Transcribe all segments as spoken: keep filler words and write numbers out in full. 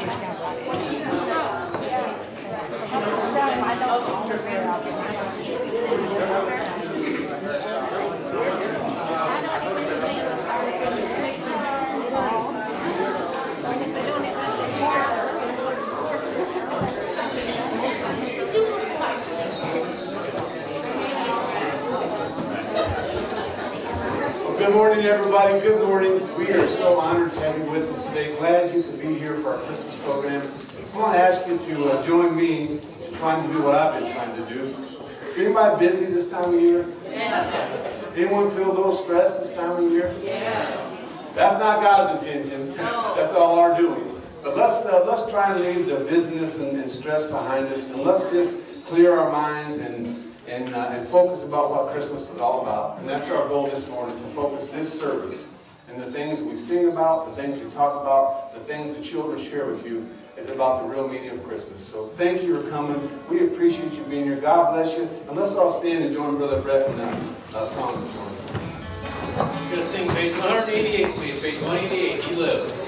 Good morning, everybody. Good morning. We are so honored to have you with us today. Glad you could be here for our Christmas program. I want to ask you to uh, join me in trying to do what I've been trying to do. Is anybody busy this time of year? Yes. Anyone feel a little stressed this time of year? Yes. That's not God's intention. No. That's all our doing. But let's uh, let's try and leave the business and, and stress behind us, and let's just clear our minds and and uh, and focus about what Christmas is all about. And that's our goal this morning, to focus this service and the things we sing about, the things we talk about, the things the children share with you. It's about the real meaning of Christmas. So thank you for coming. We appreciate you being here. God bless you. And let's all stand and join Brother Brett in a uh, song this morning. We're going to sing page one eighty-eight, please. Page one eighty-eight, He Lives.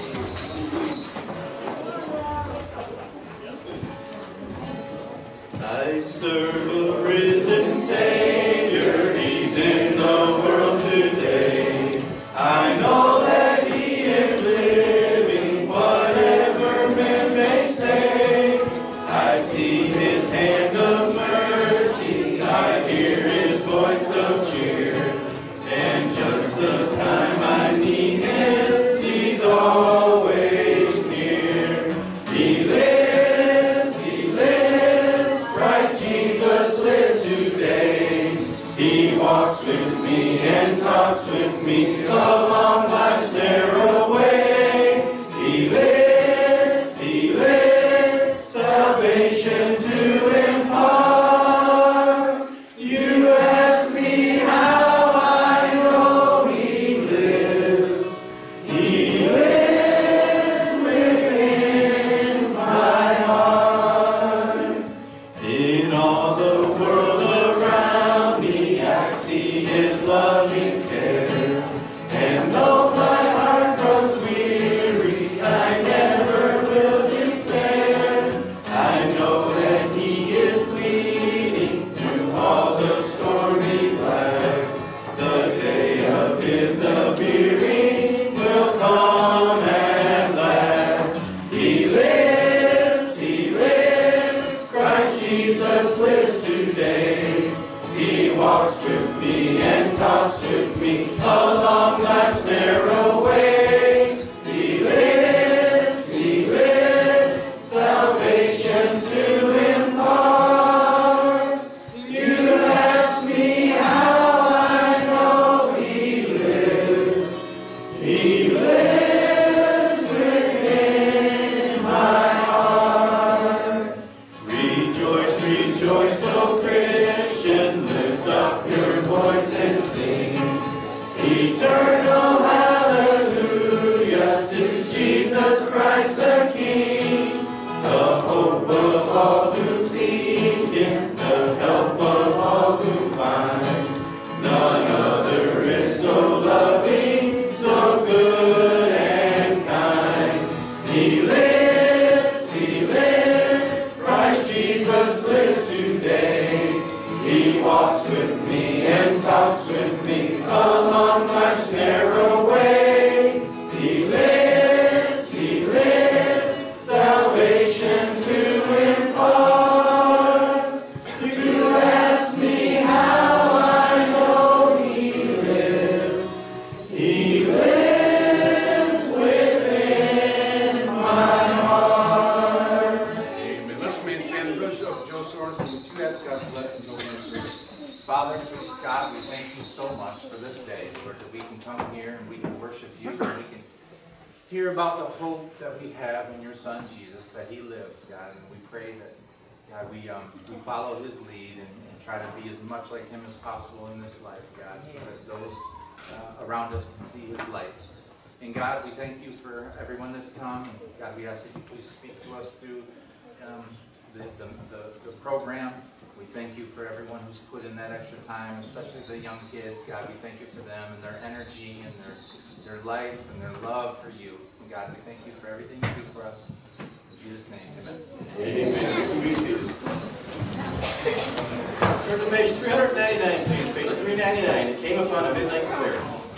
I serve a risen Savior. He's in the world today. I know that He is living, whatever men may say. I see His hand of mercy, I hear His voice of cheer, and just the time I need Him, He's always near. He lives, He lives, Christ Jesus lives today. He walks with me and talks with me along life's narrow way. He lives, He lives, salvation to impart. You ask me how I know He lives. He lives within my heart. In all the world around me, I see His loving care. And though my heart grows weary, I never will despair. I know that He is leading through all the stormy blasts. The day of His appearing will come at last. He lives, He lives, Christ Jesus lives today. He walks with me and talks with me along life's narrow way. He lives, He lives, salvation to impart. You ask me how I know He lives. He lives within my heart. Rejoice, rejoice, O Christian, lift up your voice and sing eternal hallelujahs to Jesus Christ the King, the hope of all who seek Him, the help of all who find. None other is so loving, so good and kind. He lives, He lives, Christ Jesus lives today. He walks with me and talks with me along life's narrow way. He lives, He lives, salvation to impart. You ask me how I know He lives. He lives within my heart. Amen. Let's remain standing. Bishop Joe Sorensen, would you ask God's blessing over our service? Father, God, we thank you so much for this day, Lord, that we can come here and we can worship you, and we can hear about the hope that we have in your Son, Jesus, that He lives, God. And we pray that, God, we, um, we follow His lead and, and try to be as much like Him as possible in this life, God, so that those uh, around us can see His light. And God, we thank you for everyone that's come. And God, we ask that you please speak to us through um, the, the, the, the program. We thank you for everyone who's put in that extra time, especially the young kids. God, we thank you for them and their energy and their, their life and their love for you. And God, we thank you for everything you do for us. look on a midnight clear.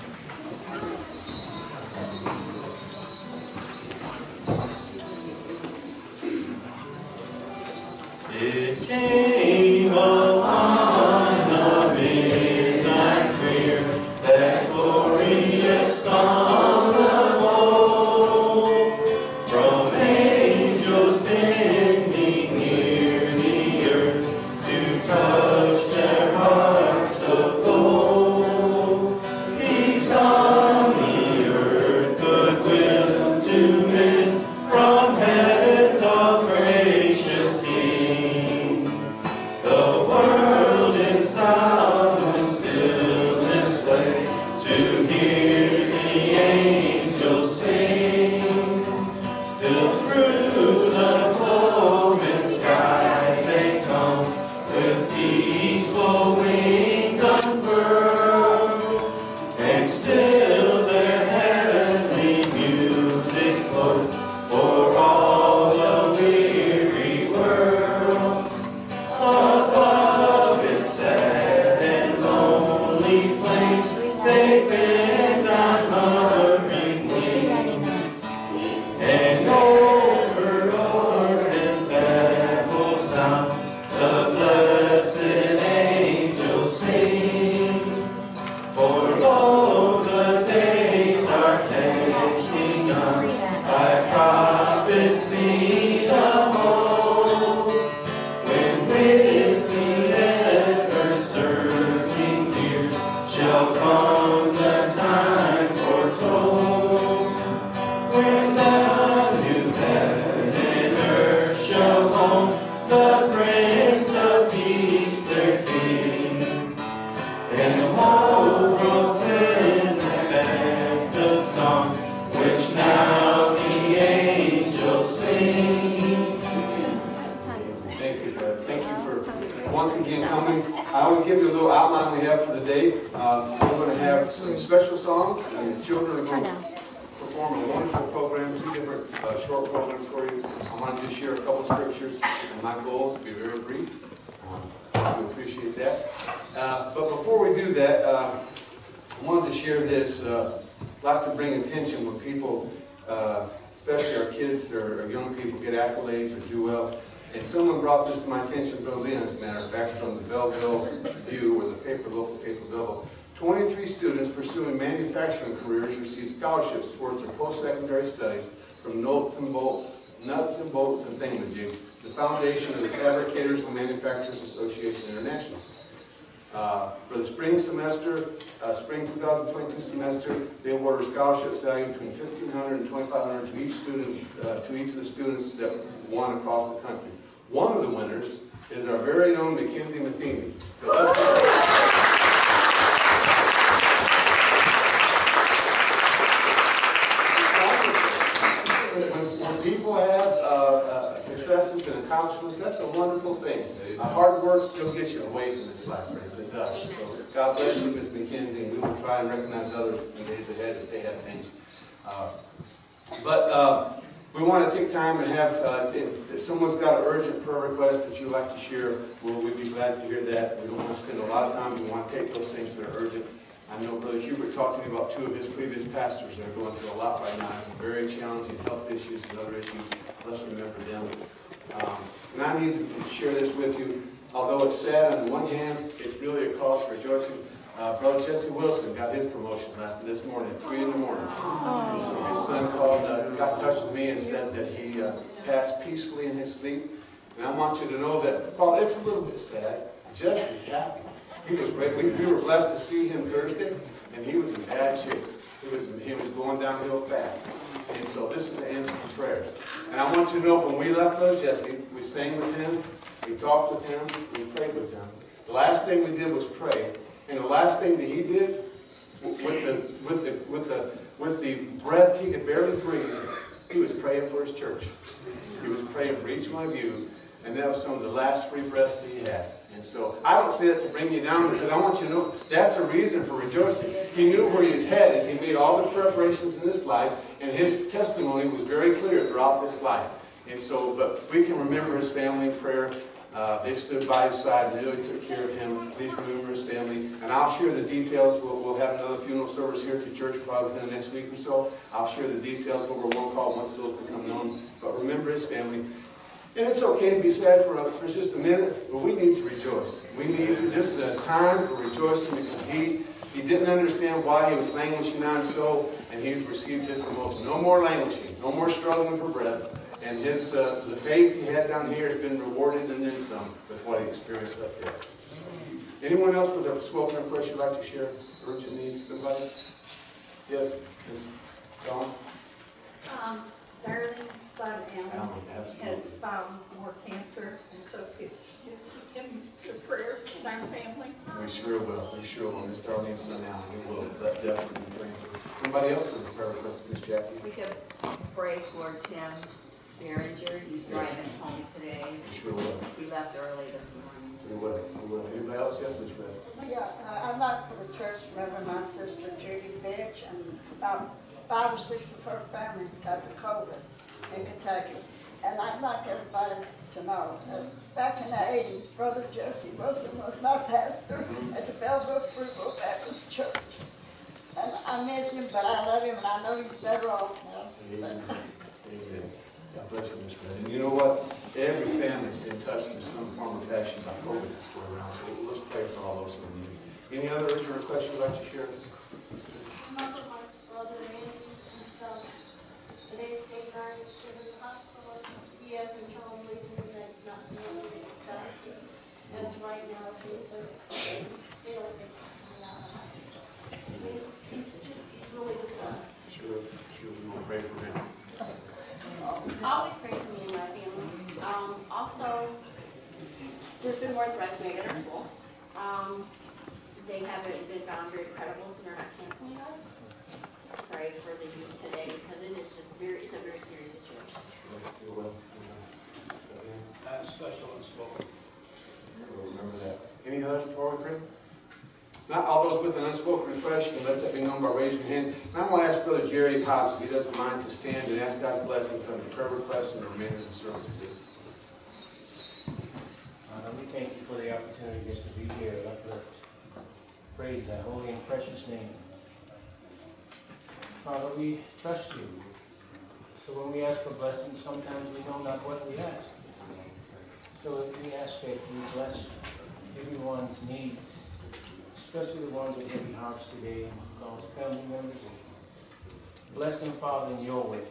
It came upon the midnight clear, that glorious song of old, from angels bending near the earth to touch their hearts of gold. Peace on the earth, goodwill to men, from heaven's all gracious King. The world in solemn stillness lay to hear the angels sing. Still through the cloven skies they come, with peaceful wings unfurled, and still their heavenly music floats for all the weary world. Above its sad and lonely plains, they bend on hovering wings, and over orphan's babble sound the blessed angels sing. For lo, the days are tasting on, by prophets seen of old, when with the ever-surging years shall come the time foretold, when the new heaven and earth shall own the Prince of Peace their King, and the whole world sings back the song which now the angels sing. Thank you, Fred. Thank you for once again coming. I will give you a little outline we have for the day. Uh, we're going to have some special songs, and the children are going to perform a wonderful program, two different uh, short programs for you. I want to just share a couple scriptures, and my goal is to be very brief. Um, we appreciate that. Uh, but before we do that, uh, I wanted to share this. Uh, I'd like to bring attention when people, uh, especially our kids or, or young people, get accolades or do well. And someone brought this to my attention, Bill Lynn, as a matter of fact, from the Belleville View, or the paper, local paper Belleville. twenty-three students pursuing manufacturing careers received scholarships towards their post-secondary studies from Nuts and Bolts, Nuts and Bolts and Thingamajigs, the foundation of the Fabricators and Manufacturers Association International. Uh, for the spring semester, uh, spring two thousand twenty-two semester, they awarded scholarships valued between fifteen hundred dollars and twenty-five hundred dollars to each student, uh, to each of the students that won across the country. One of the winners is our very own Mackenzie Matheny. So let's go. When, when people have uh, uh, successes and accomplishments, that's a wonderful thing. Uh, hard work still gets you a ways in this life, friends. It does. So God bless you, Miss Mackenzie, and we will try and recognize others in the days ahead if they have things. Uh, but uh, we want to take time and have, uh, if, if someone's got an urgent prayer request that you'd like to share, we'll, we'd be glad to hear that. We don't want to spend a lot of time. We want to take those things that are urgent. I know Brother Hubert talked to me about two of his previous pastors that are going through a lot right now, very challenging health issues and other issues. Let's remember them. Um, and I need to share this with you. Although it's sad on the one hand, it's really a cause for rejoicing. Uh, Brother Jesse Wilson got his promotion last this morning, at three in the morning. And so his son called, uh, got in touch with me and said that he uh, passed peacefully in his sleep. And I want you to know that, while it's a little bit sad, Jesse's happy. He was ready. We, we were blessed to see him Thursday, and he was in bad shape. He was, he was going downhill fast. And so this is an answer to prayers. And I want you to know, when we left Brother Jesse, we sang with him, we talked with him, we prayed with him. The last thing we did was pray. And the last thing that he did, with the, with the, with the, with the breath he could barely breathe, he was praying for his church. He was praying for each one of you. And that was some of the last free breaths that he had. And so I don't say that to bring you down, because I want you to know that's a reason for rejoicing. He knew where he was headed. He made all the preparations in this life, and his testimony was very clear throughout this life. And so, but we can remember his family in prayer. Uh, they stood by his side and really took care of him. Please remember his family. And I'll share the details. We'll, we'll have another funeral service here at the church probably within the next week or so. I'll share the details over one call once those become known. But remember his family. And it's okay to be sad for, a, for just a minute, but we need to rejoice. We need to. This is a time for rejoicing because he, he didn't understand why he was languishing on so, and he's received his promotion. No more languishing. No more struggling for breath. And his uh, the faith he had down here has been rewarded and then some with what he experienced up there. So, anyone else with a spoken request you'd like to share? Urgent need? Somebody? Yes, Miz John. Um, Darlene's son Alan Alan, absolutely. has found more cancer, and so if you just keep him to prayers in our family. We sure will. We sure will. Miss Darlene's son Alan. We will definitely pray. Somebody else with a prayer request, Miss Jackie? We could pray for Tim Behringer. He's driving home today. We sure will. He left early this morning. We will. We will. Anybody else? Yes, Miss Beth. Yeah, uh, I'd like for the church to remember my sister Judy Bitch, and about five or six of her families got the COVID in Kentucky. And I'd like everybody to know that back in the eighties, Brother Jesse Wilson was my pastor at the Belleville Free Will Baptist Church. And I miss him, but I love him, and I know he's better off now. Amen. Amen. God bless you, Miss Beth. And you know what? Every family's been touched in some form or fashion by COVID that's going around. So let's pray for all those who are needy. Any other urgent requests you'd like to share? Michael Mark's brother Andy and son. Today's day nine is in the hospital. He has internal bleeding that not knowing what it's done. As right now, he's a still he's he's just he's really depressed. Sure, sure, we will pray for him. Always pray for me and my family. Um, also, there's been more threats made at our school. Um, they haven't been found very credible, so they're not canceling us. Just pray for the youth today because it is just very, it's a very serious situation. Sure, you will. That's special and spoken. We'll remember that. Any others before we pray? Not all those with an unspoken request, you can let that be known by raising your hand. And I want to ask Brother Jerry Hobbs, if he doesn't mind, to stand and ask God's blessings on the prayer requests and the remainder of the service, please. Uh, we thank you for the opportunity just to be here and uplift. Praise thy holy and precious name. Father, we trust you. So when we ask for blessings, sometimes we know not what we ask. So we ask that you bless everyone's needs, especially the ones with heavy hearts today, God's family members. Bless them, Father, in your way.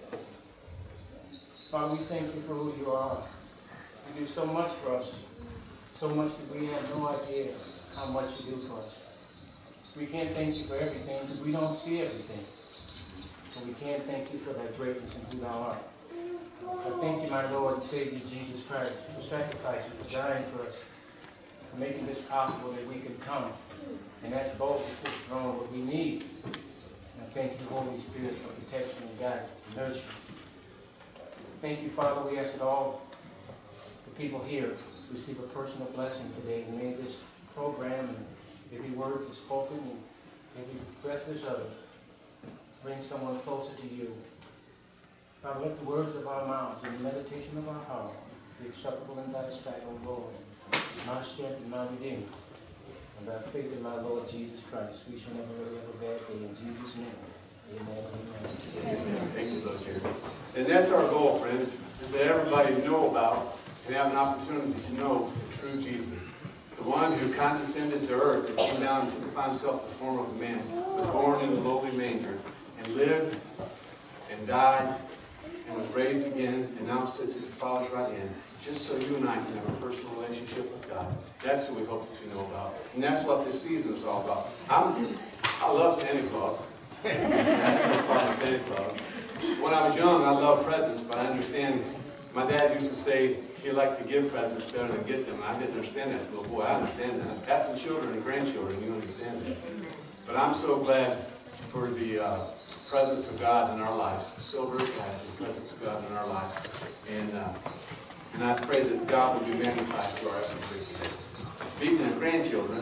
Father, we thank you for who you are. You do so much for us, so much that we have no idea how much you do for us. We can't thank you for everything because we don't see everything. But we can't thank you for that greatness and who thou art. I thank you, my Lord and Savior Jesus Christ, for sacrificing, for dying for us, for making this possible that we can come and ask boldly to the throne what we need. And I thank you, Holy Spirit, for protection and guidance and nurture. Thank you, Father. We ask that all the people here receive a personal blessing today. And may this program and every word that's spoken and every breath that's uttered bring someone closer to you. Father, let the words of our mouths and the meditation of our heart be acceptable in thy sight, O Lord, my strength and my redeemer. And by faith in my Lord Jesus Christ, we shall never really have a bad day. In Jesus' name, amen. Amen. Amen. Thank you, Brother Jerry. And that's our goal, friends, is that everybody know about and have an opportunity to know the true Jesus. The one who condescended to earth and came down and took upon himself the form of a man, was born in a lowly manger, and lived and died and was raised again, and now sits at the Father's right hand, just so you and I can have a personal relationship with God. That's what we hope that you know about. And that's what this season is all about. I'm, I love Santa Claus. I don't call him Santa Claus. When I was young, I loved presents, but I understand, my dad used to say he liked to give presents better than get them. And I didn't understand that as a little boy. I understand that. Have some children and grandchildren, you understand that. But I'm so glad for the uh, presence of God in our lives. So very glad for the presence of God in our lives. And uh, and I pray that God will be magnified through our efforts here today. Speaking of grandchildren,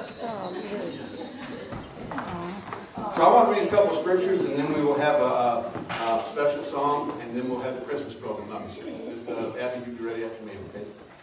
so I want to read a couple of scriptures, and then we will have a, a, a special song, and then we'll have the Christmas program. Let me see. Just, uh, Abby, you be ready after me, okay?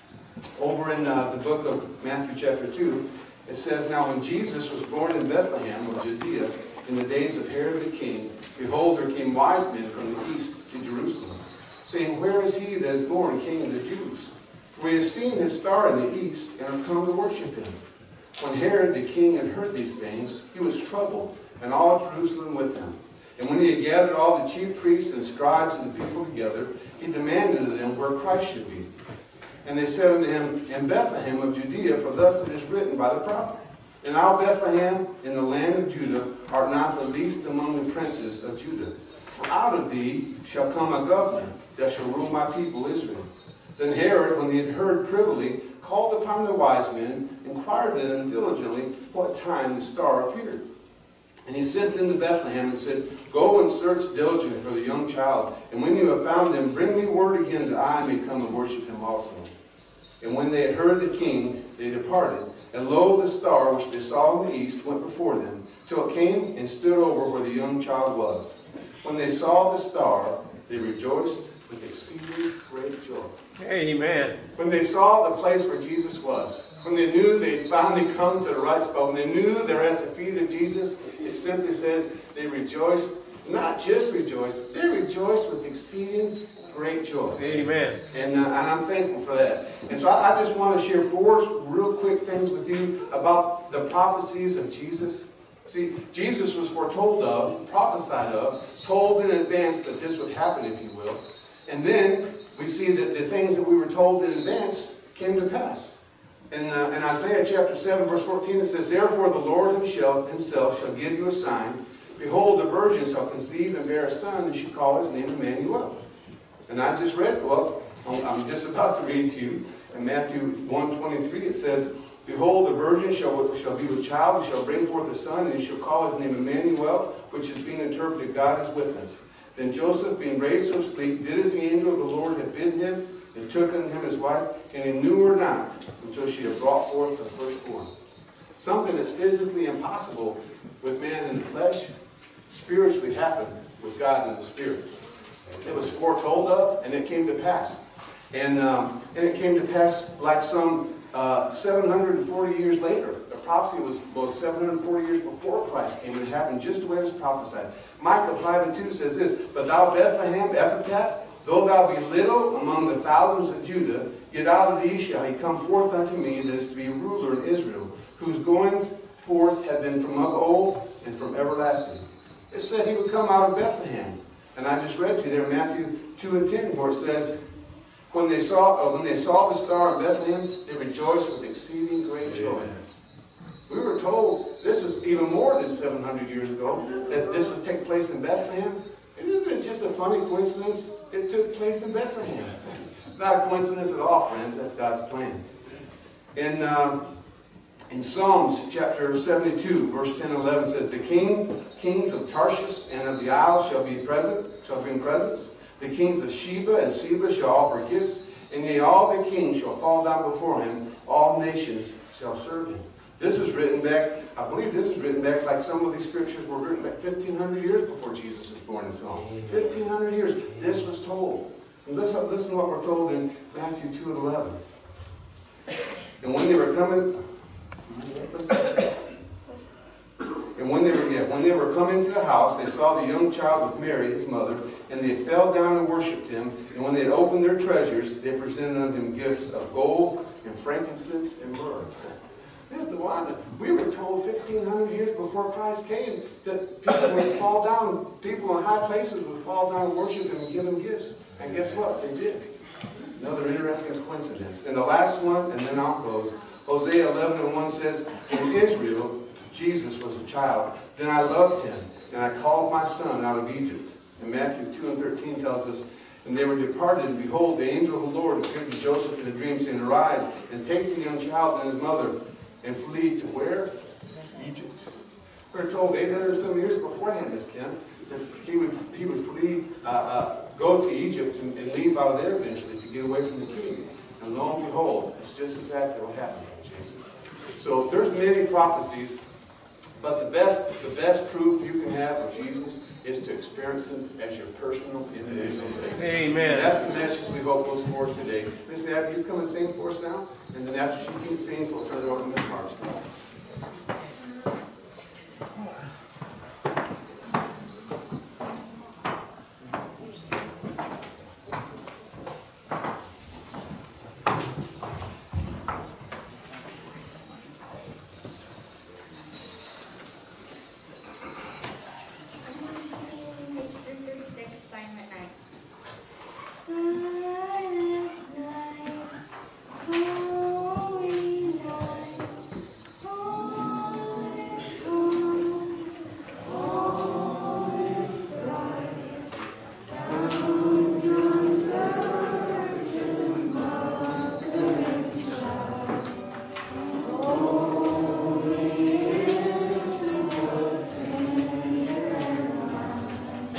over in uh, the book of Matthew chapter two, it says, "Now when Jesus was born in Bethlehem of Judea, in the days of Herod the king, behold, there came wise men from the east to Jerusalem, saying, Where is he that is born King of the Jews? For we have seen his star in the east, and are come to worship him. When Herod the king had heard these things, he was troubled, and all Jerusalem with him. And when he had gathered all the chief priests and scribes and the people together, he demanded of them where Christ should be. And they said unto him, In Bethlehem of Judea, for thus it is written by the prophet, And thou, Bethlehem, in the land of Judah, art not the least among the princes of Judah. For out of thee shall come a governor, that shall rule my people Israel. Then Herod, when he had heard privily, called upon the wise men, inquired of them diligently what time the star appeared. And he sent them to Bethlehem and said, Go and search diligently for the young child, and when you have found him, bring me word again that I may come and worship him also. And when they had heard the king, they departed. And lo, the star which they saw in the east went before them, till it came and stood over where the young child was. When they saw the star, they rejoiced with exceeding great joy." Amen. When they saw the place where Jesus was, when they knew they had finally come to the right spot, when they knew they were at the feet of Jesus, it simply says they rejoiced, not just rejoiced, they rejoiced with exceeding great joy. Amen. And, uh, and I'm thankful for that. And so I, I just want to share four real quick things with you about the prophecies of Jesus. See, Jesus was foretold of, prophesied of, told in advance that this would happen, if you will. And then we see that the things that we were told in advance came to pass. In, uh, in Isaiah chapter seven, verse fourteen, it says, Therefore the Lord himself, himself shall give you a sign. Behold, the virgin shall conceive and bear a son, and shall call his name Emmanuel. And I just read, well, I'm just about to read to you, in Matthew one twenty-three, it says, Behold, the virgin shall, shall be with child, and shall bring forth a son, and he shall call his name Emmanuel, which is being interpreted, God is with us. Then Joseph, being raised from sleep, did as the angel of the Lord had bidden him, and took unto him his wife, and he knew her not, until she had brought forth her firstborn. Something that's physically impossible with man in the flesh, spiritually happened with God in the spirit. It was foretold of, and it came to pass. And, um, and it came to pass like some uh, seven hundred forty years later. The prophecy was, was seven hundred forty years before Christ came, and it happened just the way it was prophesied. Micah five and two says this, But thou, Bethlehem, Ephratah, though thou be little among the thousands of Judah, yet out of thee shall he come forth unto me that is to be ruler in Israel, whose goings forth have been from of old and from everlasting. It said he would come out of Bethlehem. And I just read to you there Matthew two and ten, where it says, When they saw uh, when they saw the star in Bethlehem, they rejoiced with exceeding great joy. Amen. We were told, this is even more than seven hundred years ago, that this would take place in Bethlehem. It isn't just a funny coincidence. It took place in Bethlehem. Not a coincidence at all, friends. That's God's plan. In, um, in Psalms chapter seventy-two, verse ten and eleven says, The kings, kings of Tarshish and of the isles shall be present, shall bring presents. The kings of Sheba and Seba shall offer gifts, and yea, all the kings shall fall down before him. All nations shall serve him. This was written back, I believe this was written back like some of these scriptures were written back fifteen hundred years before Jesus was born in Psalm. fifteen hundred years, this was told. And listen, listen to what we're told in Matthew two and eleven. And when they were coming, and when they were, yeah, when they were coming to the house, they saw the young child with Mary, his mother, and they fell down and worshipped him. And when they had opened their treasures, they presented unto him gifts of gold and frankincense and myrrh. This is the one that we were told fifteen hundred years before Christ came that people would fall down, people in high places would fall down and worship him and give him gifts. And guess what? They did. Another interesting coincidence. And the last one, and then I'll close. Hosea eleven and one says, In Israel, Jesus was a child. Then I loved him, and I called my son out of Egypt. And Matthew two and thirteen tells us, And they were departed, and behold, the angel of the Lord appeared to Joseph in a dream, saying, Arise, and take the young child and his mother, and flee to where? Egypt. We're told eight hundred some years beforehand, Miss Kim, that he would he would flee, uh, uh, go to Egypt and, and leave out of there eventually to get away from the king. And lo and behold, it's just exactly what happened, Jason. So there's many prophecies But the best, the best proof you can have of Jesus is to experience Him as your personal, individual Savior. Amen. And that's the message we hope goes forward today. Miss Abby, you come and sing for us now? And then after she sings, we'll turn it over to Miss March. Silent night. Silent night, holy night, all is calm, all is bright, round yon virgin mother and child, holy angels tender and mild.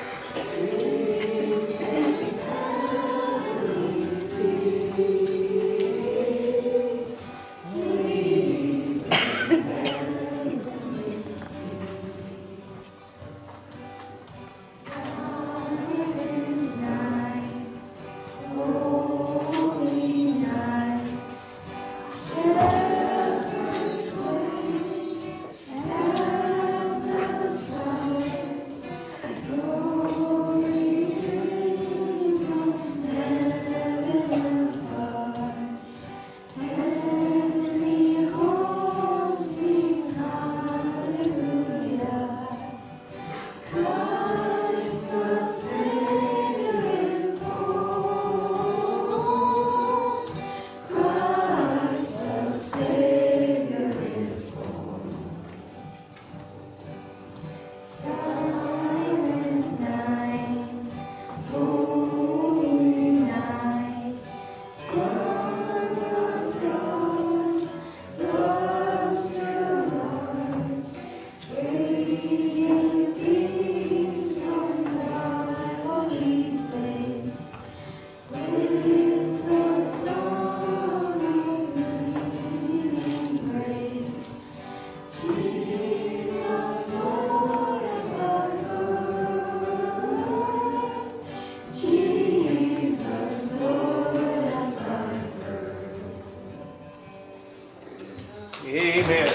Amen.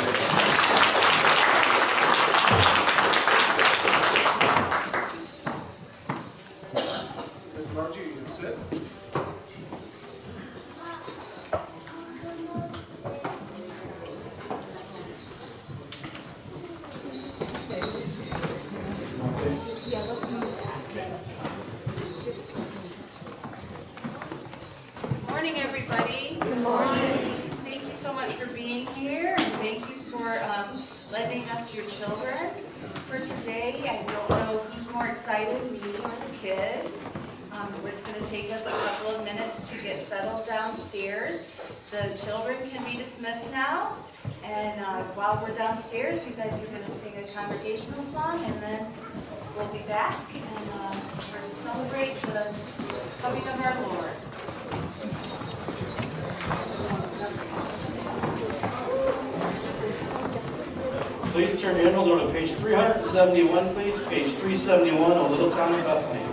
Miss Margie, you can sit. Morning, everybody. Good morning. Thank you so much for being here, and thank you for um, lending us your children. For today, I don't know who's more excited, me or the kids. Um, it's going to take us a couple of minutes to get settled downstairs. The children can be dismissed now, and uh, while we're downstairs, you guys are going to sing a congregational song, and then we'll be back and uh, we'll celebrate the coming of our Lord. Please turn your hymnals over to page three seventy-one, please. Page three seventy-one, O Little Town of Bethlehem.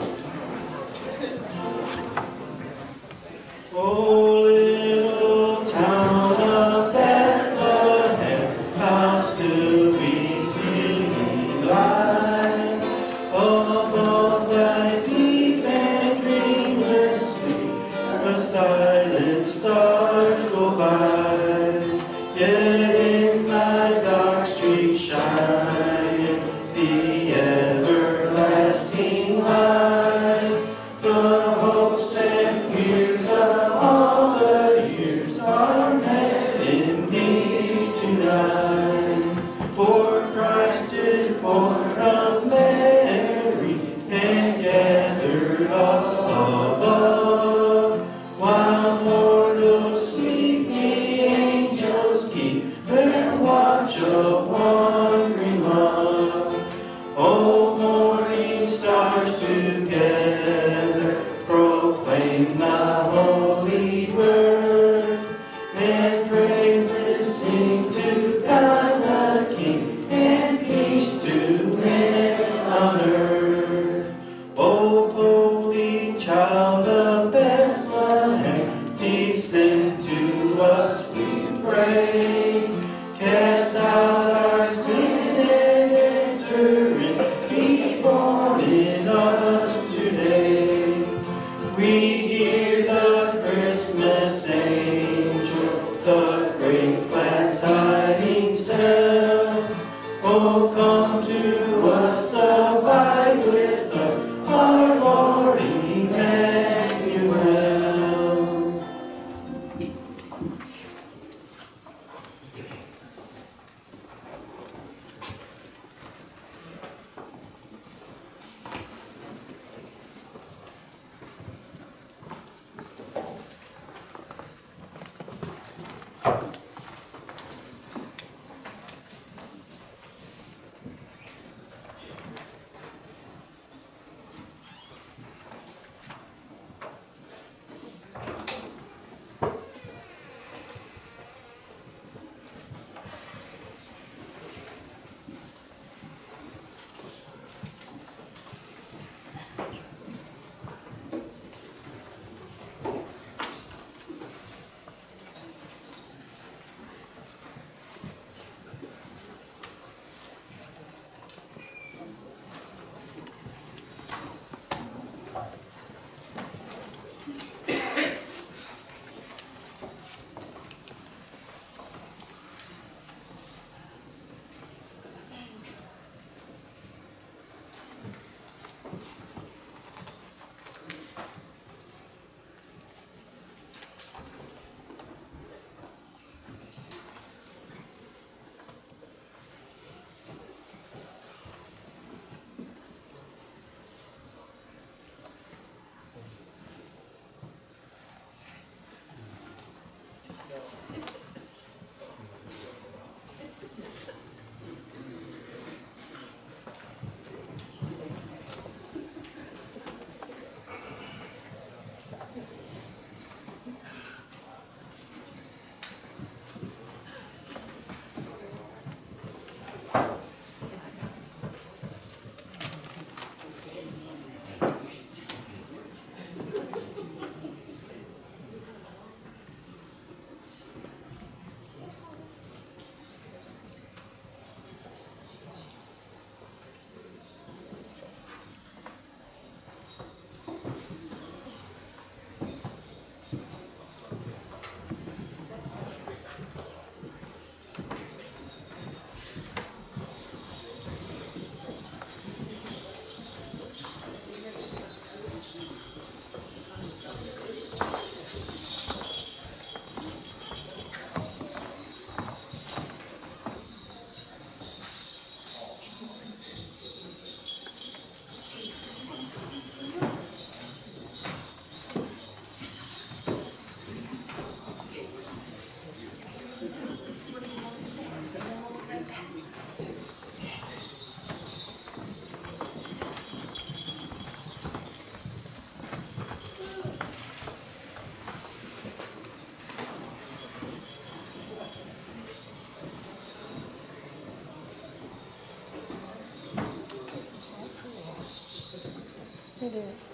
O little town of Bethlehem, how still we see thee lie. Above thy deep and dreamless sleep, the silent stars go by. Yet in thy dark street shine the everlasting light. The hopes and fears of all the years are met in thee tonight. For Christ is born of Mary and gathered up above, while mortals sleep. It is.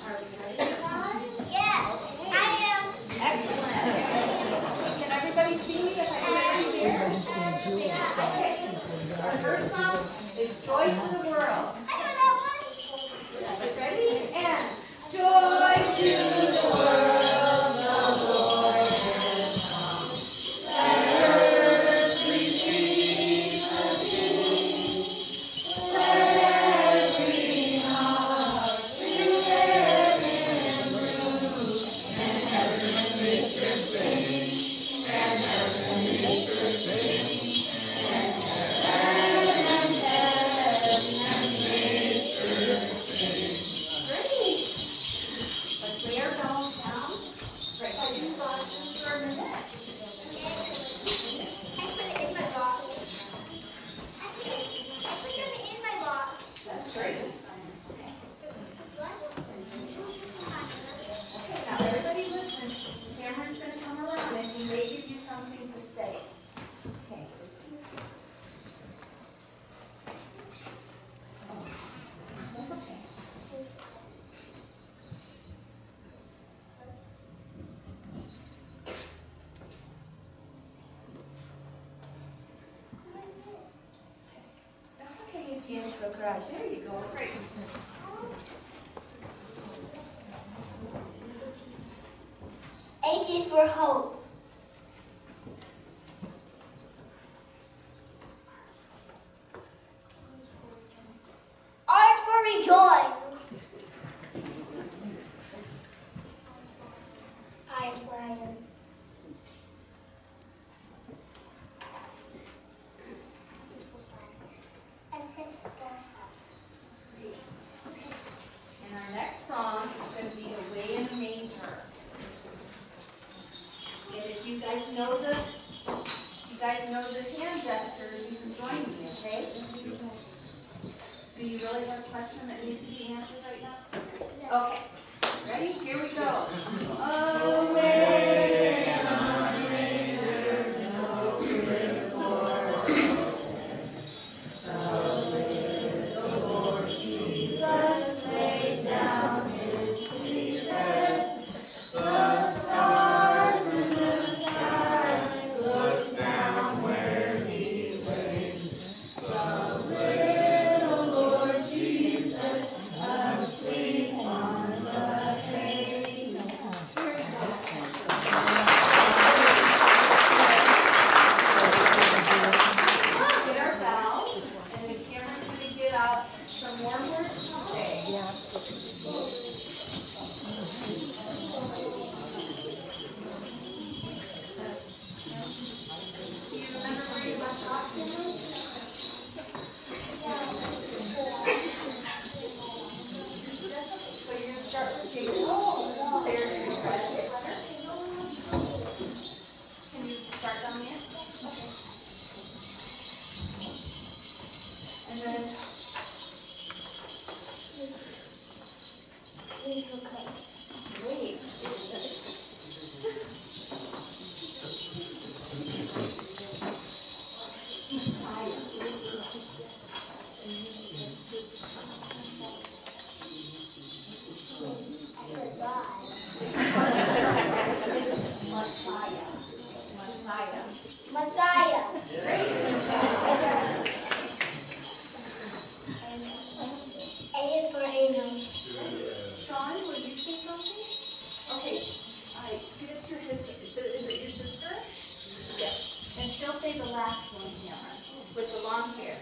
Are you ready, guys? Yes, I am. Excellent. Can everybody see me if I do it here? Okay. Our first song is Joy to the World. I know that one. Ready? And Joy to the world, the Lord has come. Let earth receive the King. Let every heart prepare and move. And heaven and nature sing. And heaven and nature sing. And heaven and heaven and nature sing. Great. Let's lay our bells down. Right, so you got this for a minute. I put it in my box. I put it in my box. That's great. Okay. Okay, now everybody listen. Cameron's going to come around and he may give you something to say. Okay. Oh, okay. That's okay, it's yes for Christ. There you go, great. H is for hope. R is for rejoice. I is for iron. S is for silence. S is for silence. And our next song is going to be Away in a Manger. And if you guys know the, you guys know the hand gestures, you can join me, okay? Do you really have a question that needs to be answered right now? Okay. Ready? Here we go. Away in a manger, no crib for the little Lord Jesus laid down his sweet head. The stars in the sky looked down where he lay. The little Lord Jesus asleep on the hay. Get our bells, and the camera's going to get out some more words to say. Do you remember where you left off, Cameron? So you're going to start with Jacob. There's your present letter. Can you start down there? Okay. And then wait. Messiah. Messiah. Messiah. Great. A is for angels. Sean, will you say something? Okay. All right. Give it to his. Is it, is it your sister? Yes. And she'll say the last one, Cameron, with the long hair.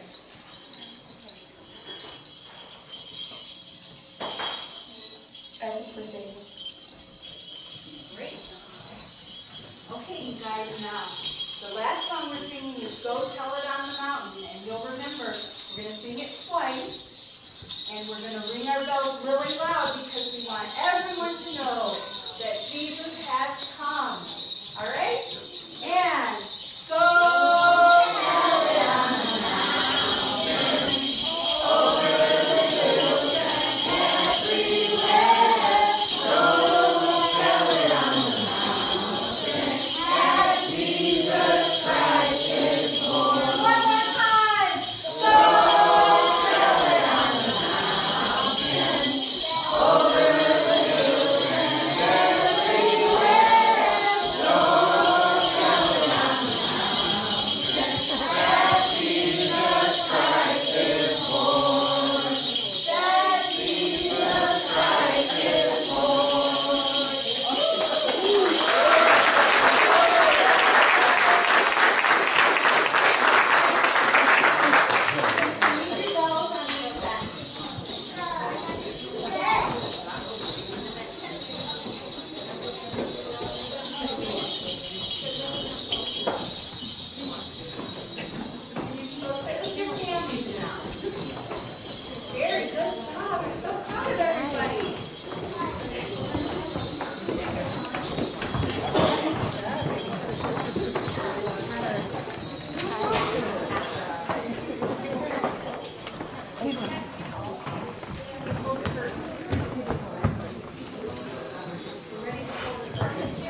S is for Satan. Great. Okay, you guys, now, the last song we're singing is Go Tell It on the Mountain. And you'll remember, we're going to sing it twice. And we're going to ring our bells really loud because we want everyone to know that Jesus has come. All right? And go tell it on the mountain, over the hills and everywhere. Go tell it on the mountain, that Jesus Christ is born. One more time. Go tell it on the mountain, over the Pull the curtains. Ready to pull the curtains?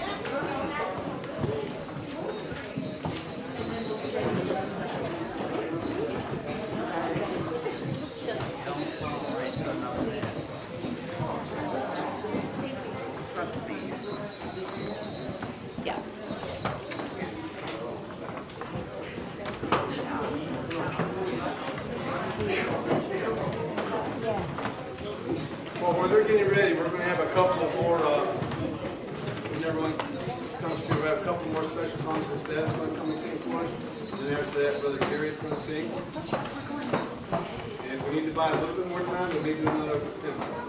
And then we'll get ready to bless Yeah. Well, while they're getting ready, we're going to have a couple of more, uh, when everyone comes through, we have a couple more special songs. Miss Dad's going to come and sing for us. And then after that, Brother Jerry's going to sing. And if we need to buy a little bit more time, we'll maybe do another hymn.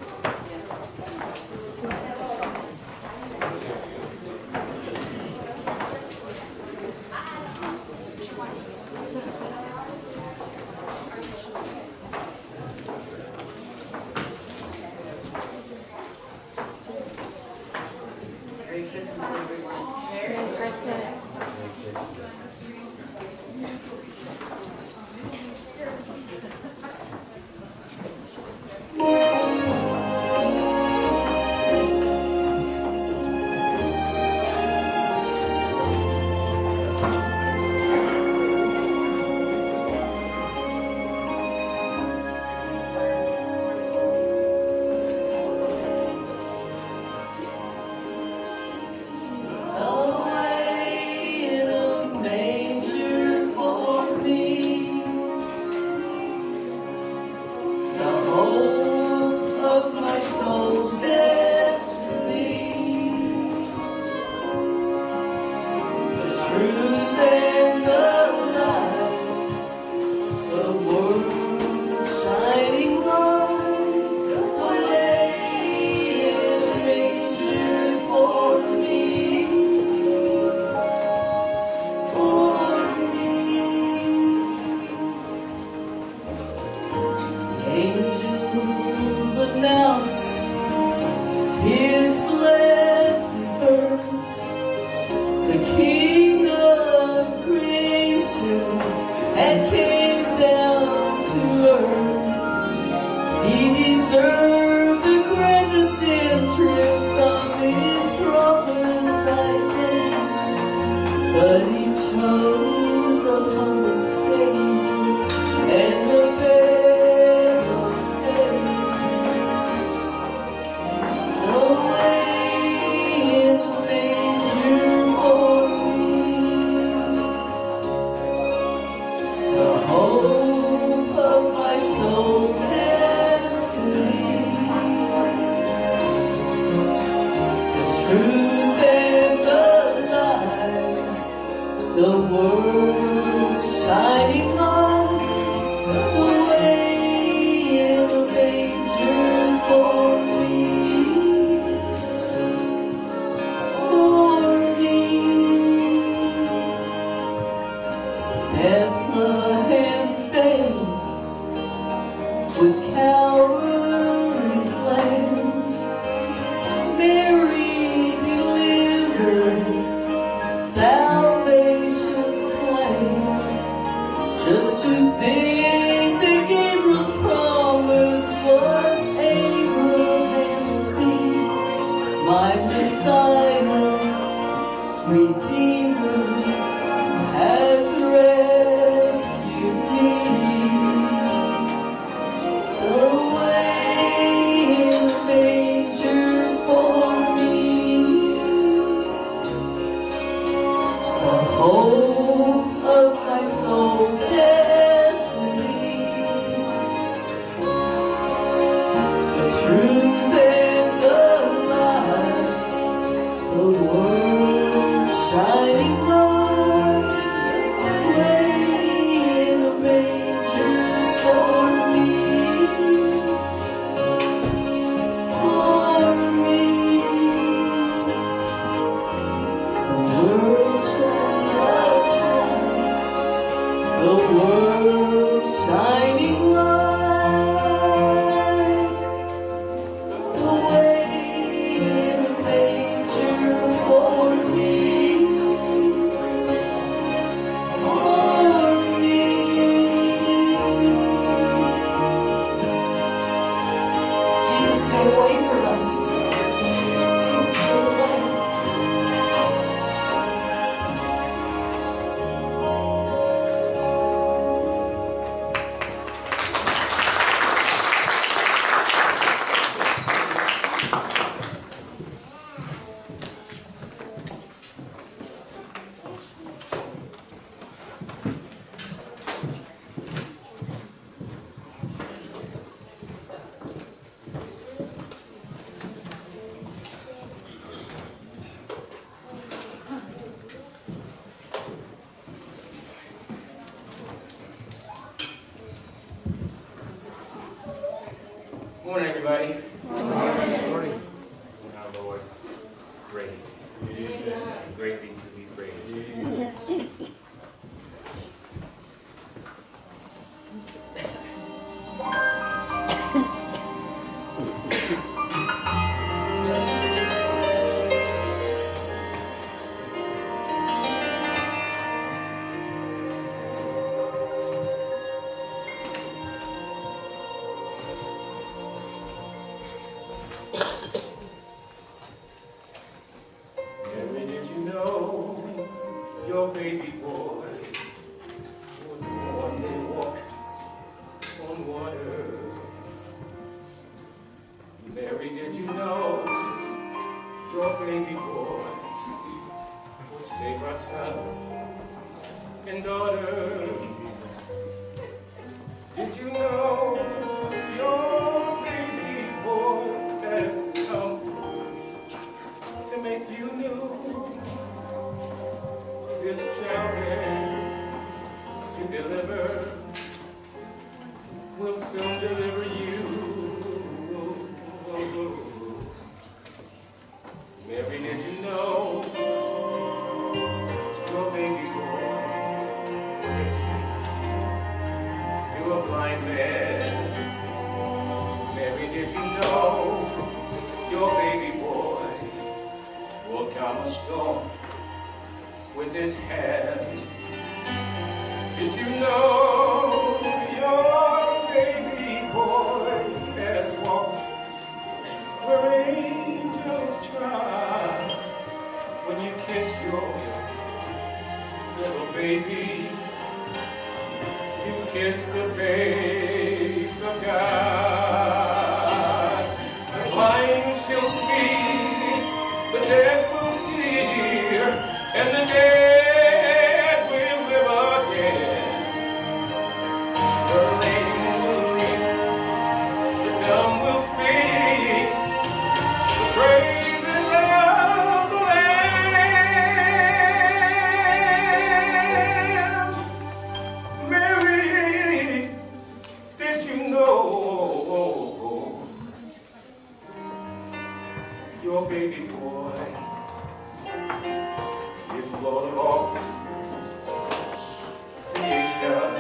Merry Christmas, everyone. Merry Christmas. Away made a way for us. Jesus made a way. Morning, everybody. Morning. Our Lord, great. Greatly to be praised. Mary, did you know your baby boy would one day walk on water? Mary, did you know your baby boy would save our sons and daughters? Did you know your baby boy has come to make you new? This child that you deliver will soon deliver you. Mary, did you know your baby boy is sent to a blind man? Mary, did you know your baby boy will calm a storm with his hand? Did you know your baby boy has walked where angels try? When you kiss your little baby, you kiss the face of God. The blind shall see, the dead will hear, and the dead will live again. The lame will leap, the dumb will speak, the praises of the Lamb. Mary, did you know your baby boy is Lord of all creation?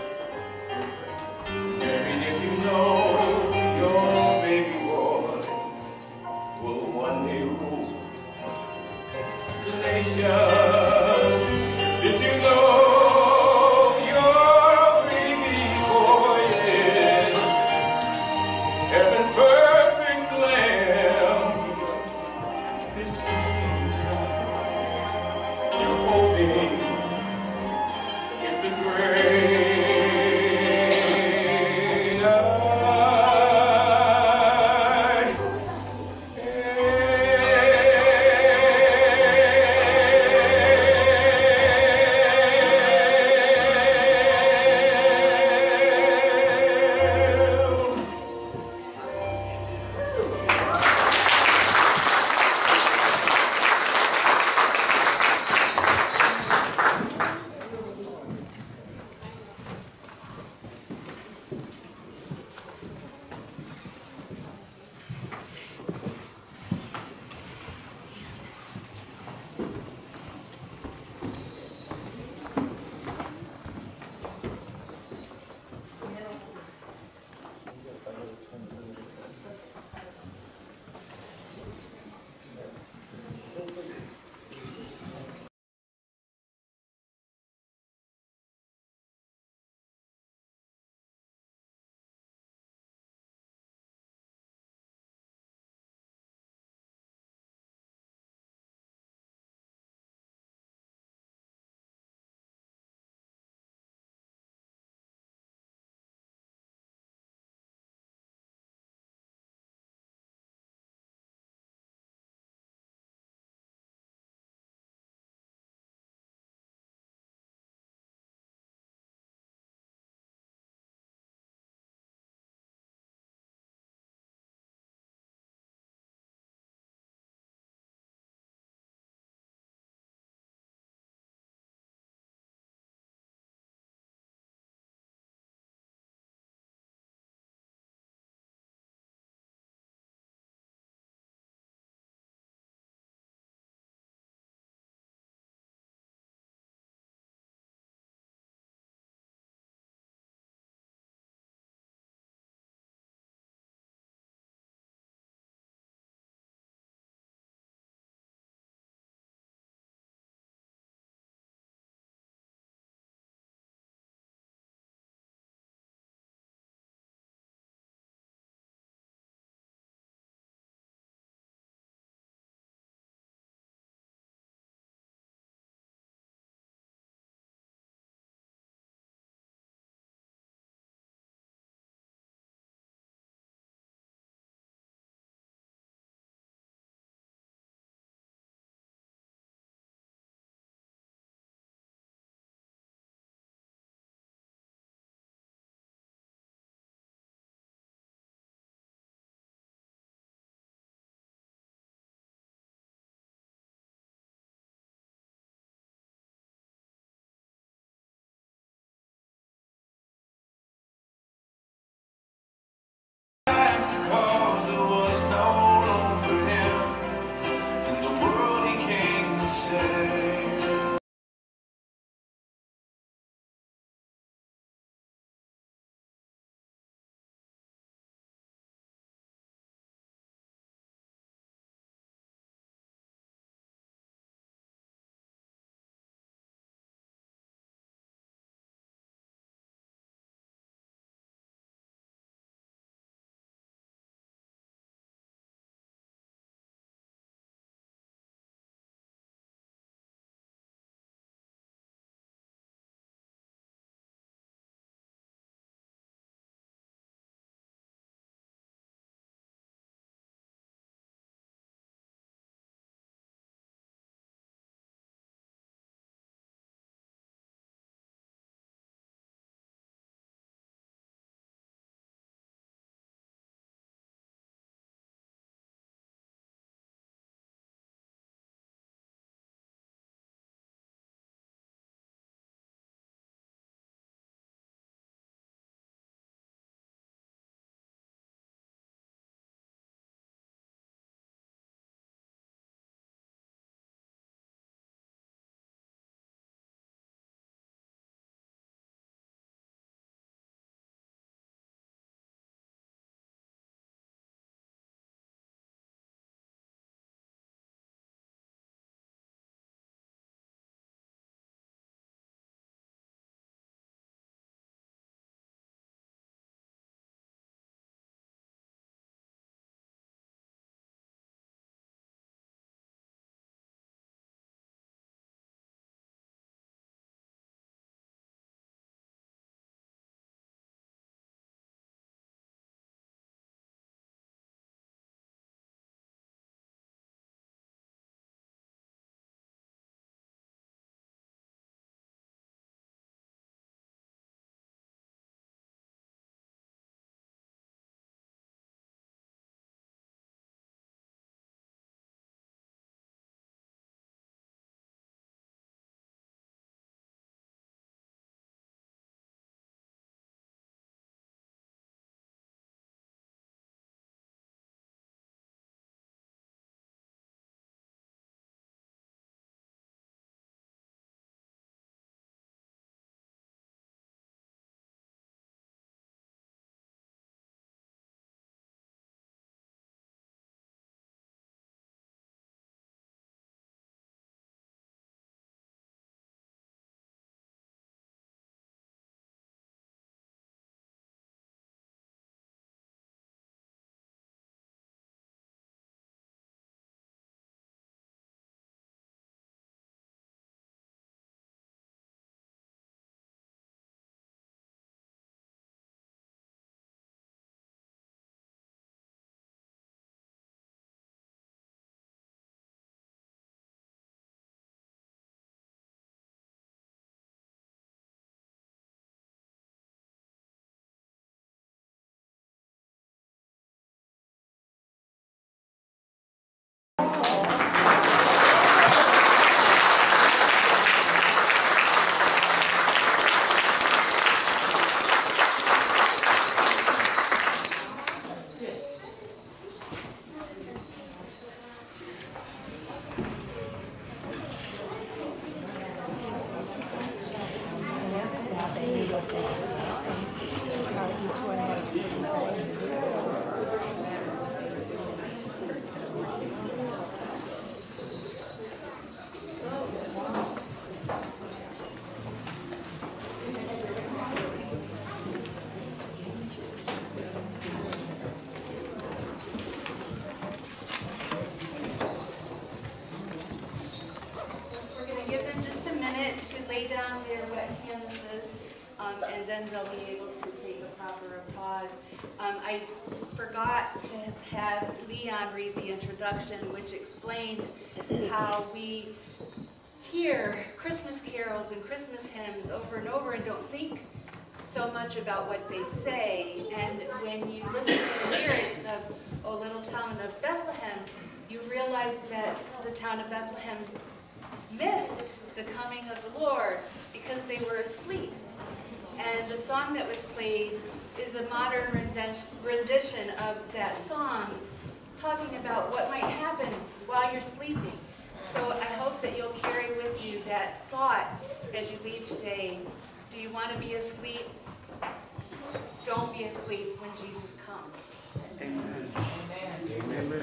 Mary, did you know your baby boy will one day rule the nations? Did you know your baby boy is heaven's perfect lamb? This sleeping child you're holding is the great I am. around their wet canvases, um, and then they'll be able to take the proper applause. Um, I forgot to have Leon read the introduction, which explained how we hear Christmas carols and Christmas hymns over and over and don't think so much about what they say. And when you listen to the lyrics of O Little Town of Bethlehem, you realize that the town of Bethlehem missed the coming of the Lord because they were asleep. And the song that was played is a modern rendition of that song, talking about what might happen while you're sleeping. So I hope that you'll carry with you that thought as you leave today. Do you want to be asleep? Don't be asleep when Jesus comes. Amen. Amen. Amen.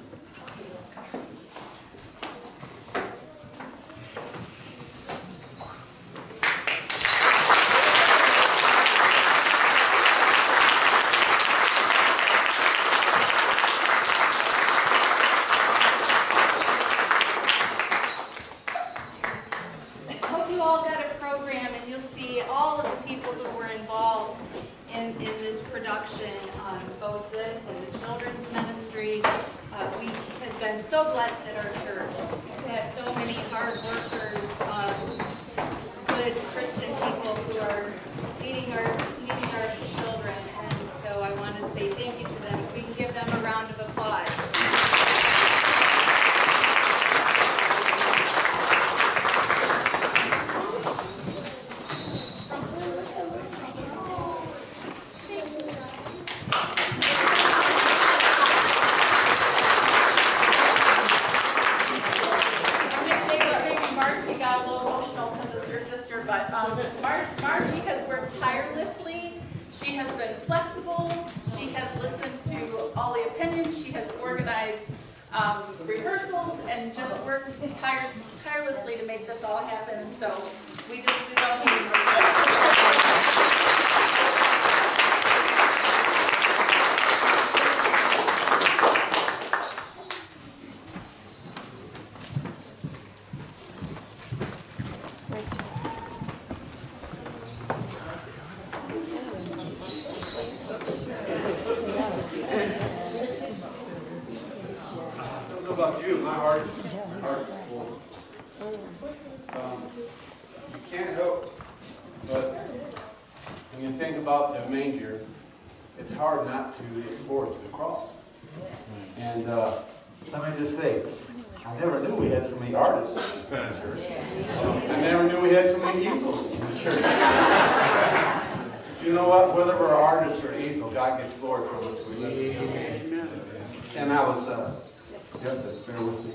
Hope you all got a program, and you'll see all of the people who were involved in, in this production, um, both this and the children's ministry. Uh, we have been so blessed at our church to have so many hard workers, um, good Christian people who are leading our, leading our children. And so I want to say thank you to them. We can give them a round of applause. But um, Mar Margie has worked tirelessly. She has been flexible. She has listened to all the opinions. She has organized um, rehearsals and just worked tire tirelessly to make this all happen. And so we just we love you. I don't know about you, my heart's, my heart's full. Um, you can't help but when you think about the manger, it's hard not to look forward to the cross. And uh, let me just say, I never knew we had so many artists in the church. I never knew we had so many easels in the church. But you know what? Whether we're artists or easel, God gets glory from us. We live with Him. And I was, uh, you have to bear with me.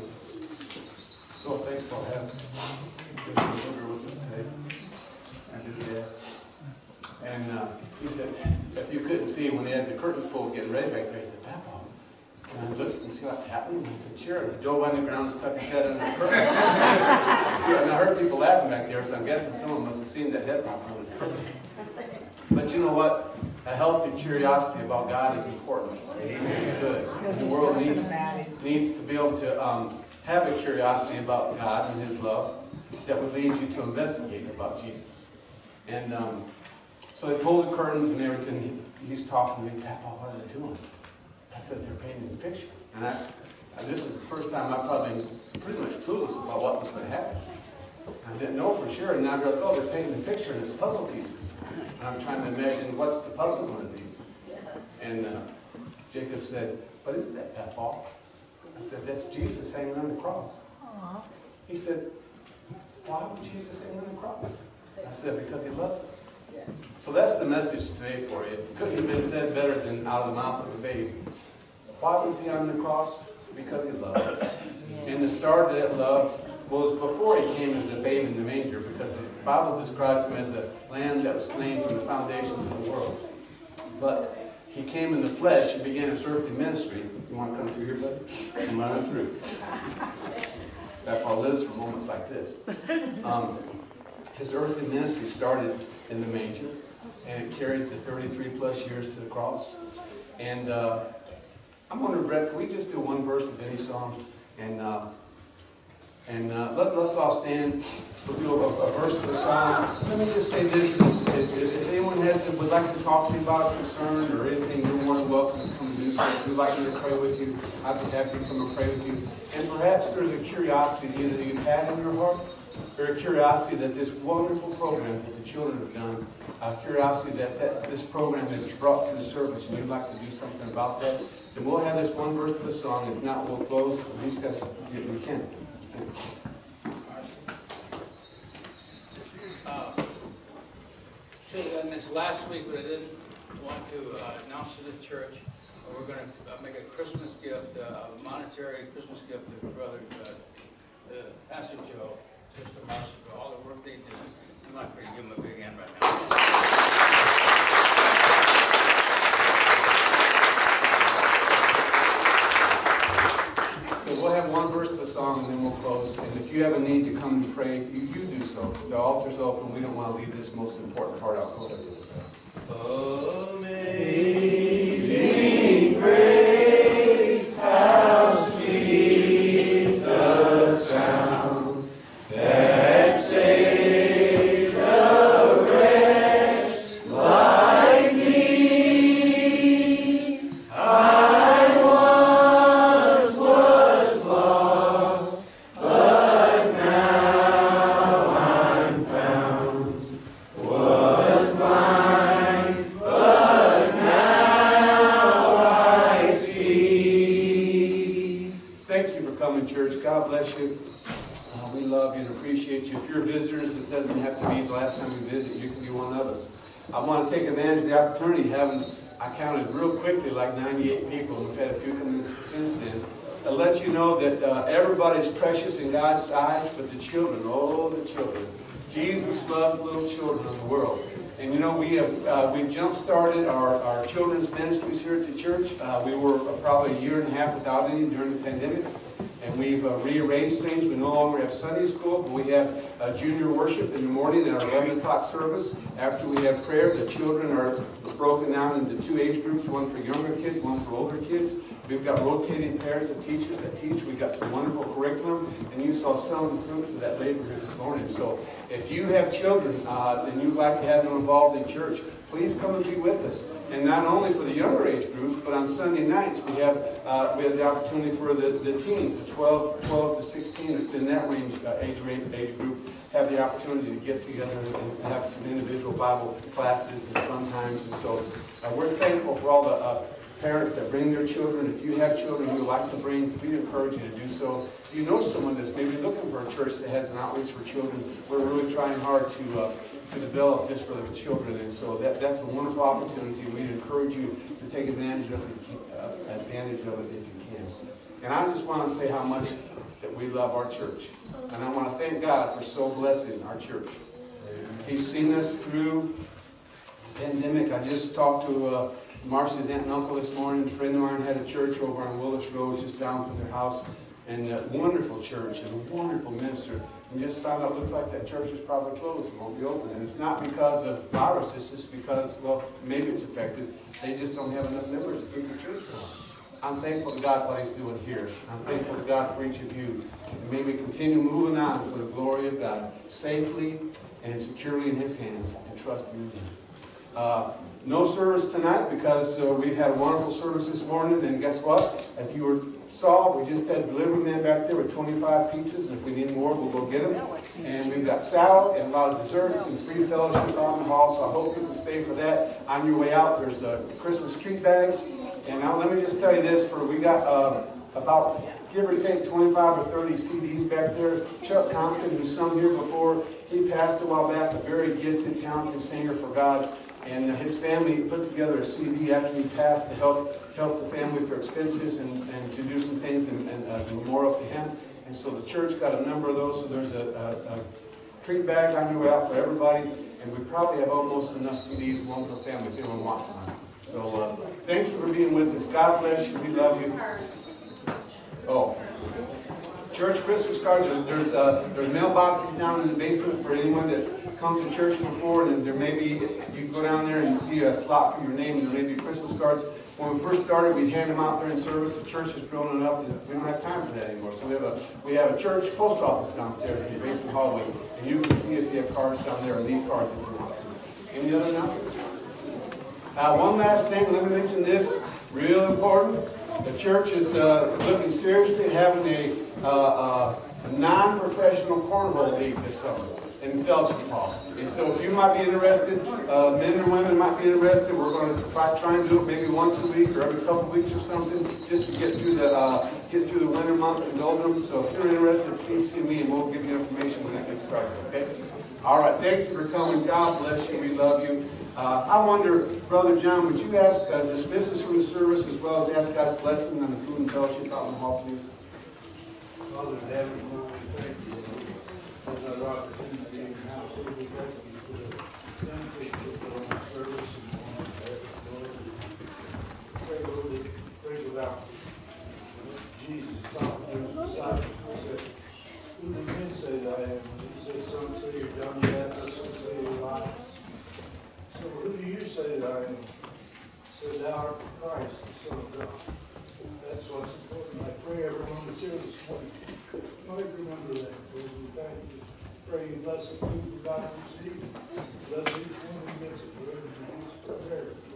So thankful to have this Luger with us today. And his dad. And uh, he said, if you couldn't see when they had the curtains pulled getting ready back there, he said, Papa, can I look and see what's happening? And I said, sure. And he dove on the ground and stuck his head under the curtain. See, and I heard people laughing back there, so I'm guessing someone must have seen that head pop under the curtain. But you know what? A healthy curiosity about God is important. It's good. And the world needs, needs to be able to um, have a curiosity about God and His love that would lead you to investigate about Jesus. And um, so they pulled the curtains and everything. He, he's talking to me, Papa, what are they doing? I said, they're painting the picture. And I, and this is the first time I've probably been pretty much clueless about what was going to happen. I didn't know for sure, and now I realized, oh, they're painting the picture and it's puzzle pieces. And I'm trying to imagine what's the puzzle going to be. And uh, Jacob said, what is that, Papa? I said, that's Jesus hanging on the cross. He said, why would Jesus hang on the cross? I said, because He loves us. So that's the message today for you. It couldn't have been said better than out of the mouth of a baby. Why was He on the cross? Because He loved us. And the start of that love was before He came as a babe in the manger, because the Bible describes Him as a lamb that was slain from the foundations of the world. But He came in the flesh and began His earthly ministry. You want to come through here, buddy? Come on through. That part lives for moments like this. Um, his earthly ministry started in the manger, and it carried the thirty-three plus years to the cross. And uh, I'm wondering, Brett, can we just do one verse of any song? And uh, And uh, let, let's all stand. We'll do a, a verse of the song. Let me just say this. Is, is, if anyone has would like to talk to me about a concern or anything, you're more than welcome to come and do so. If we'd like me to pray with you, I'd be happy to come and pray with you. And perhaps there's a curiosity either you've had in your heart or a curiosity that this wonderful program that the children have done, a curiosity that, that this program has brought to the service and you'd like to do something about that, then we'll have this one verse of the song. If not, we'll close. At least that's, we can. Uh, should have done this last week, but I didn't want to uh, announce to the church. Uh, we're going to uh, make a Christmas gift, uh, a monetary Christmas gift to Brother uh, uh, Pastor Joe, Sister Marcia, for all the work they did. I'm not afraid to give them a big hand right now. So we'll have one verse of the song and then we'll close. And if you have a need to come and pray, you, you do so. The altar's open. We don't want to leave this most important part out. Go ahead. Amazing grace, how sweet the sound that saved a wretch like me. I once was lost, but now I'm found. Was blind, but now I see. Thank you for coming, church. God bless you. Uh, we love you and appreciate you. If you're visitors, it doesn't have to be the last time you visit. You can be one of us. I want to take advantage of the opportunity, having, I counted real quickly like ninety-eight people. We've had a few come in since then. To let you know that uh, everybody's precious in God's eyes, but the children, oh, the children. Jesus loves little children of the world. And you know, we have uh, we jump-started our, our children's ministries here at the church. Uh, we were probably a year and a half without any during the pandemic. And we've uh, rearranged things. We no longer have Sunday school, but we have uh, junior worship in the morning at our eleven o'clock service. After we have prayer, the children are broken down into two age groups, one for younger kids, one for older kids. We've got rotating pairs of teachers that teach. We've got some wonderful curriculum, and you saw some of the fruits of that labor here this morning. So if you have children uh, and you'd like to have them involved in church, please come and be with us. And not only for the younger age groups, but on Sunday nights we have uh, we have the opportunity for the, the teens, the twelve, twelve to sixteen, in that range uh, age range age group, have the opportunity to get together and, and have some individual Bible classes and fun times. And so uh, we're thankful for all the uh, parents that bring their children. If you have children you would like to bring, we encourage you to do so. If you know someone that's maybe looking for a church that has an outreach for children, we're really trying hard to uh, to develop this for the children, and so that, that's a wonderful opportunity. We'd encourage you to take advantage of it, uh, advantage of it if you can. And I just want to say how much that we love our church, and I want to thank God for so blessing our church. He's seen us through the pandemic. I just talked to uh, Marcy's aunt and uncle this morning. A friend of mine had a church over on Willis Road, just down from their house, and a wonderful church and a wonderful minister. And just found out, looks like that church is probably closed and won't be open. And it's not because of virus, it's just because, well, maybe it's affected. They just don't have enough members to keep the church going. I'm thankful to God for what He's doing here. I'm thankful to God for each of you. And may we continue moving on for the glory of God, safely and securely in His hands, and trusting in Him. Uh, no service tonight because uh, we've had a wonderful service this morning. And guess what? If you were saw, we just had a delivery man back there with twenty-five pizzas, and if we need more, we'll go get them. And we've got salad and a lot of desserts and free fellowship out in the hall, so I hope you can stay for that. On your way out, there's uh, Christmas treat bags. And now let me just tell you this, for we got uh, about, give or take, twenty-five or thirty C Ds back there. Chuck Compton, who's sung here before, he passed a while back, a very gifted, talented singer for God. And uh, his family put together a C D after he passed to help help the family with their expenses and, and to do some things and, and as a memorial to him. And so the church got a number of those. So there's a, a, a treat bag on your way out for everybody. And we probably have almost enough C Ds, one per family, if anyone wants one. So uh, thank you for being with us. God bless you. We love you. Oh. church Christmas cards. There's there's, uh, there's mailboxes down in the basement for anyone that's come to church before, and there may be, you can go down there and you see a slot for your name, and there may be Christmas cards. When we first started, we'd hand them out there in service. The church has grown enough that we don't have time for that anymore. So we have a we have a church post office downstairs in the basement hallway, and you can see if you have cards down there, or leave cards if you want to. Any other announcements? Uh, one last thing, let me mention this, real important. The church is uh, looking seriously at having a, uh, uh, a non-professional cornhole league this summer in Fellowship Hall. And so if you might be interested, uh, men or women might be interested, we're going to try, try and do it maybe once a week or every couple of weeks or something, just to get through the uh, get through the winter months and doldrums. So if you're interested, please see me and we'll give you information when it gets started, okay? All right, thank you for coming. God bless you. We love you. Uh, I wonder, Brother John, would you ask uh, dismiss us from the service as well as ask God's blessing on the food and fellowship out in the hall, please? Father in heaven, Lord, we thank you for another opportunity in your house. Lord, we thank you for the benefits of the service and all of that, Lord. Pray, Lord, that pray without Jesus talking to his disciples. He said, who do men say that I am? He said, some say you're John the Baptist, some say you're Elijah. So who do you say that I am? He said, thou art Christ, the Son of God. That's what's important. I pray everyone that's here this morning might remember that. Lord, we thank you. Pray you bless the food we're about to receive. Bless each one who gets it. Whatever it is prepared.